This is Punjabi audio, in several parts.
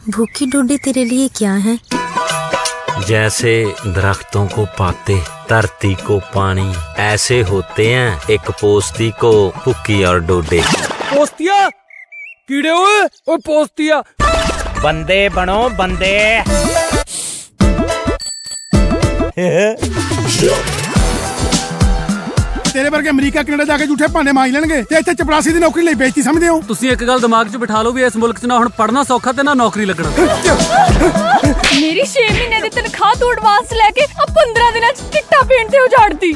भूखी डोडी तेरे लिए क्या है? जैसे दरख्तों को पाते, धरती को पानी, ऐसे होते हैं एक पोस्ती को भुक्की और डोडे। पोस्तिया कीड़े ओए पोस्तिया, बंदे बनो बंदे। तेरे वर्गे अमरीका कनेडा जाके झूठे भांडे मांज लेणगे ते इत्थे चपरासी दी नौकरी ਲਈ बेइज्जती समझदे हो? ਤੁਸੀਂ ਇੱਕ ਗੱਲ ਦਿਮਾਗ 'ਚ ਬਿਠਾ ਲਓ ਵੀ ਇਸ ਮੁਲਕ 'ਚ ਨਾ ਹੁਣ ਪੜਨਾ ਸੌਖਾ ਤੇ ਨਾ ਨੌਕਰੀ ਲੱਗਣਾ। ਮੇਰੀ 6 ਮਹੀਨੇ ਦੀ ਤਨਖਾਹ ਤੋਂ ਐਡਵਾਂਸ ਲੈ ਕੇ ਆ 15 ਦਿਨਾਂ 'ਚ ਚਿੱਟਾ ਪੇਂਟ ਤੇ ਉਜਾੜਦੀ।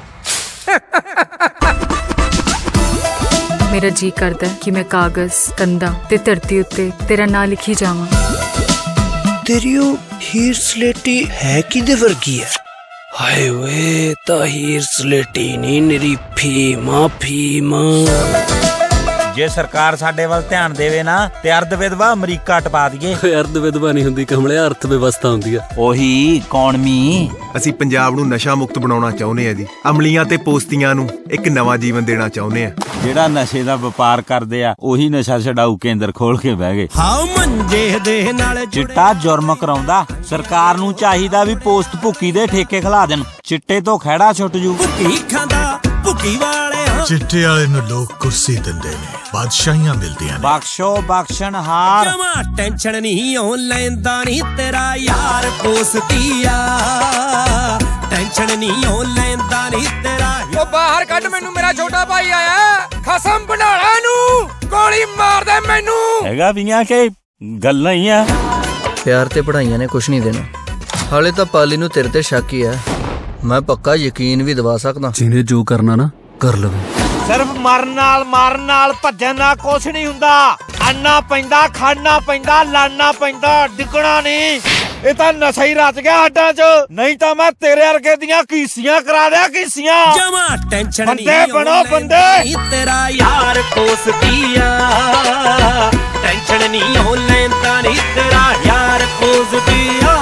मेरा जी करदा है कि मैं कागज कंधा ते धरती उत्ते तेरा नाम लिखी जावां। तेरी ओ हीर स्लेटी है किदे वर्गी है? हाय वे ता हीर स्लेटी नहीं निरी फीमा। ਜੇ ਸਰਕਾਰ ਸਾਡੇ ਵੱਲ ਧਿਆਨ ਦੇਵੇ ਨਾ ਤੇ ਅਰਧ ਵਿਧਵਾ ਅਮਰੀਕਾ ਟਪਾ ਦਈਏ। ਅਰਧ ਵਿਧਵਾ ਨਹੀਂ ਹੁੰਦੀ ਕਮਲਿਆ, ਅਰਥ ਵਿਵਸਥਾ ਹੁੰਦੀ ਆ। ਉਹੀ ਇਕਨੋਮੀ। ਅਸੀਂ ਪੰਜਾਬ ਨੂੰ ਨਸ਼ਾ ਮੁਕਤ ਬਣਾਉਣਾ ਚਾਹੁੰਦੇ ਆ ਜੀ। ਅਮਲੀਆਂ ਤੇ ਪੋਸਤੀਆਂ ਨੂੰ ਇੱਕ ਨਵਾਂ ਜੀਵਨ ਦੇਣਾ ਚਾਹੁੰਦੇ ਆ। ਜਿਹੜਾ ਨਸ਼ੇ ਦਾ ਵਪਾਰ ਕਰਦੇ ਆ ਉਹੀ ਨਸ਼ਾ ਛਡਾਊ ਕੇਂਦਰ ਖੋਲ ਕੇ ਬਹਿ ਗਏ। ਹਾਉ ਮੰਜੇ ਦੇ ਨਾਲ ਚਿੱਟਾ ਜੁਰਮ ਕਰਾਉਂਦਾ, ਸਰਕਾਰ ਨੂੰ ਚਾਹੀਦਾ ਵੀ ਪੋਸਤ ਭੁੱਕੀ ਦੇ ਠੇਕੇ ਖਿਲਾ ਦੇਣ, ਚਿੱਟੇ ਤੋਂ ਖਹਿੜਾ ਛੁੱਟ ਜੂ। ਭੁੱਕੀ ਖਾਂਦਾ ਭੁੱਕੀ ਵਾਲੇ ਚਿੱਟੇ ਵਾਲੇ ਨੂੰ ਲੋਕ ਕੁਰਸੀ ਦਿੰਦੇ ਨੇ, ਬਾਦਸ਼ਾਹੀਆਂ ਮਿਲਦੀਆਂ ਨੇ। ਬਖਸ਼ੋ ਬਖਸ਼ਣਹਾਰ। ਜਮਾ ਟੈਨਸ਼ਨ ਨਹੀਂ ਹੋ ਲੈਂਦਾ ਨਹੀਂ ਤੇਰਾ ਯਾਰ ਪੋਸਤੀਆ, ਟੈਨਸ਼ਨ ਨਹੀਂ ਹੋ ਲੈਂਦਾ ਨਹੀਂ ਤੇਰਾ। ਉਹ ਬਾਹਰ ਕੱਢ ਮੈਨੂੰ, ਮੇਰਾ ਛੋਟਾ ਭਾਈ ਆਇਆ। ਖਸਮ ਬਣਾਲਾ ਨੂੰ, ਗੋਲੀ ਮਾਰ ਦੇ ਮੈਨੂੰ। ਹੈਗਾ ਵੀ ਆ ਕਿ ਗੱਲਾਂ ਹੀ ਆ। ਪਿਆਰ ਤੇ ਪੜਾਈਆਂ ਨੇ ਕੁਛ ਨਹੀਂ ਦੇਣਾ। ਹਾਲੇ ਤਾਂ ਪਾਲੀ ਨੂੰ ਤੇਰੇ ਤੇ ਸ਼ੱਕ ਹੀ ਹੈ। ਮੈਂ ਪੱਕਾ ਯਕੀਨ ਵੀ ਦਵਾ ਸਕਦਾ। ਜਿਹਨੇ ਜੋ ਕਰਨਾ ਨਾ ਕਰ ਲਵੇ। ਸਿਰਫ ਮਾਰਨ ਨਾਲ ਭੱਜਣ ਨਾਲ ਕੁਛ ਨਹੀਂ ਹੁੰਦਾ। ਆਣਾ ਪੈਂਦਾ, ਖਾਣਾ ਪੈਂਦਾ, ਲੜਨਾ ਪੈਂਦਾ, ਡਿੱਗਣਾ ਨਹੀਂ। ਇਹ ਤਾਂ ਨਸ਼ਾ ਹੀ ਰਚ ਗਿਆ ਹੱਡਾਂ 'ਚ, ਨਹੀਂ ਤਾਂ ਮੈਂ ਤੇਰੇ ਵਰਗੇ ਦੀਆਂ ਕੀਸੀਆਂ ਕਰਾ ਦਿਆਂ ਕੀਸੀਆਂ। ਜਮਾ ਟੈਨਸ਼ਨ ਨਹੀਂ ਬੰਦੇ ਬਣੋ ਬੰਦੇ। ਤੇਰਾ ਯਾਰ ਪੋਸਤੀਆ, ਟੈਨਸ਼ਨ ਨਹੀਂ ਹੋ ਲੈਂਦਾ ਨਹੀਂ ਤੇਰਾ ਯਾਰ ਪੋਸਤੀਆ।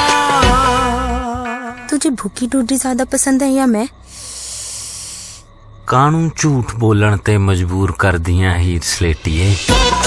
तुझे भूखी डोडी ज्यादा पसंद है या मैं? ਕਾਹਨੂੰ ਝੂਠ ਬੋਲਣ ਤੇ ਮਜਬੂਰ ਕਰਦੀਆਂ ਹੀਰ ਸਲੇਟੀਏ।